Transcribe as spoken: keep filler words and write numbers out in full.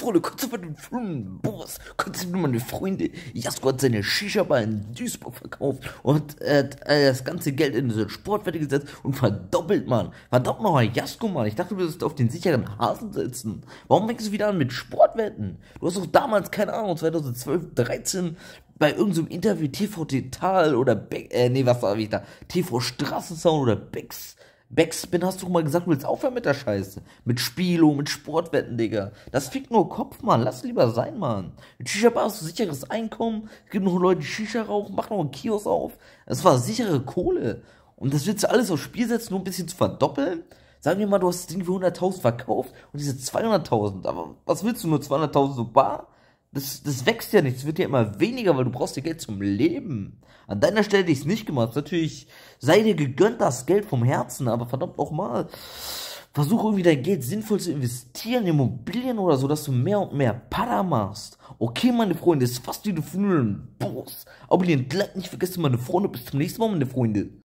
Freunde, kurz über den Film, Boss, kurz über meine Freunde. Jasko hat seine Shisha-Bar in Duisburg verkauft und er hat äh, das ganze Geld in diese Sportwette gesetzt und verdoppelt, Mann. Verdammt nochmal, Jasko, Mann. Ich dachte, du würdest auf den sicheren Hasen sitzen. Warum fängst du wieder an mit Sportwetten? Du hast doch damals, keine Ahnung, zweitausendzwölf, dreizehn bei irgendeinem so Interview T V Total oder Be äh, nee, was war ich da? T V Straßensound oder Bex. Backspin, hast du mal gesagt, du willst aufhören mit der Scheiße. Mit Spielo, mit Sportwetten, Digga. Das fickt nur Kopf, Mann. Lass lieber sein, Mann. Mit Shisha-Bar hast du sicheres Einkommen. Es gibt noch Leute, die Shisha rauchen. Mach noch einen Kiosk auf. Das war sichere Kohle. Und das willst du alles aufs Spiel setzen, nur ein bisschen zu verdoppeln? Sagen wir mal, du hast das Ding für hunderttausend verkauft und diese zweihunderttausend. Aber was willst du, nur zweihunderttausend so bar? Das, das wächst ja nicht, es wird ja immer weniger, weil du brauchst ja Geld zum Leben. An deiner Stelle hätte ich es nicht gemacht. Natürlich, sei dir gegönnt das Geld vom Herzen, aber verdammt nochmal, versuch irgendwie dein Geld sinnvoll zu investieren in Immobilien oder so, dass du mehr und mehr Para machst. Okay, meine Freunde, ist fast wie du Boss. Abonnieren, like nicht vergessen, meine Freunde. Bis zum nächsten Mal, meine Freunde.